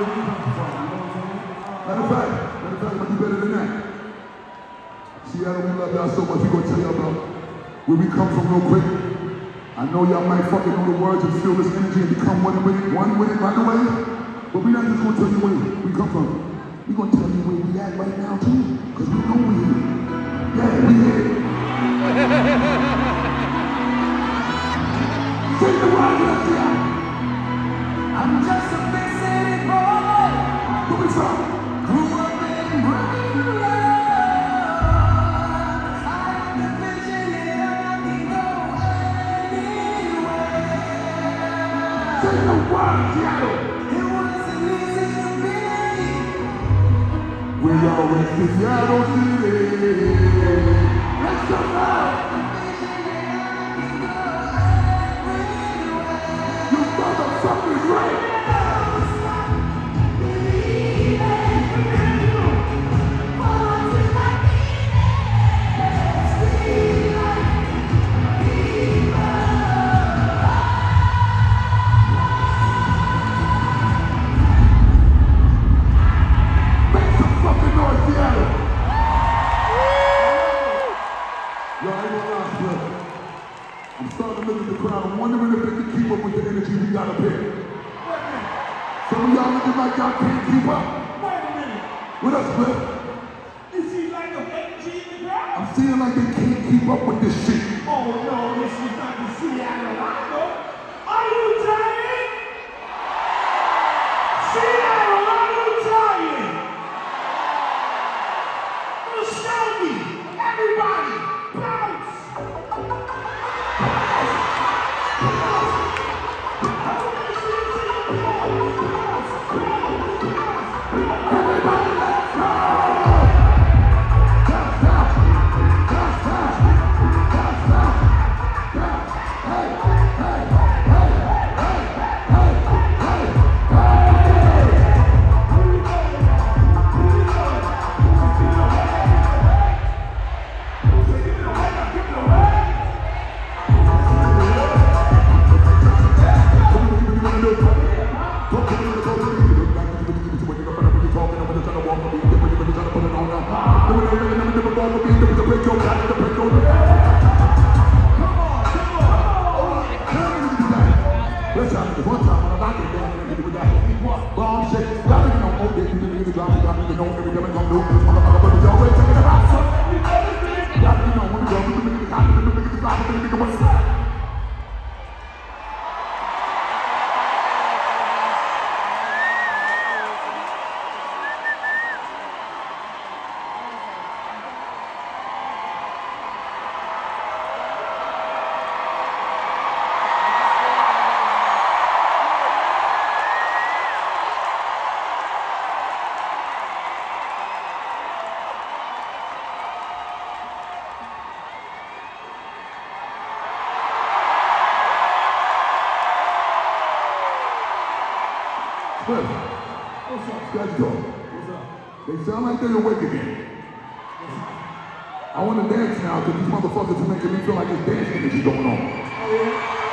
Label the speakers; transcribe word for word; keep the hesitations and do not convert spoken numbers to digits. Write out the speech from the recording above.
Speaker 1: Matter of fact, matter of fact, I'm gonna do better than that. Seattle, we love y'all so much. We gonna tell y'all about where we come from real quick. I know y'all might fucking know the words and feel this energy and become one with it, one with it right away. But we're not just gonna tell you where we come from. We're gonna tell you where we at right now too, because we know we here. Yeah, we here. Say the word, let's see it. I'm just a big city boy. Where we from? Grew up in Brooklyn. I have the vision and I can go anywhere. Say the word, Seattle. It wasn't easy to be. We are in Seattle City. Let's go now. You motherfuckers right. I'm starting to look at the crowd. I'm wondering if they can keep up with the energy we got up here. Some of y'all looking like y'all can't keep up.
Speaker 2: Wait a minute.
Speaker 1: What up, Cliff?
Speaker 2: You see like a energy in the crowd?
Speaker 1: I'm seeing like they can't keep up with this shit.
Speaker 2: Oh no, this is not the Seattle Lotto. Are you trying? Seattle, are you trying? Muskogee, everybody, bounce! What's up?
Speaker 1: Let's go.
Speaker 2: What's up?
Speaker 1: They sound like they're awake again. I want to dance now because these motherfuckers are making me feel like there's dance energy going on.
Speaker 2: Oh, yeah?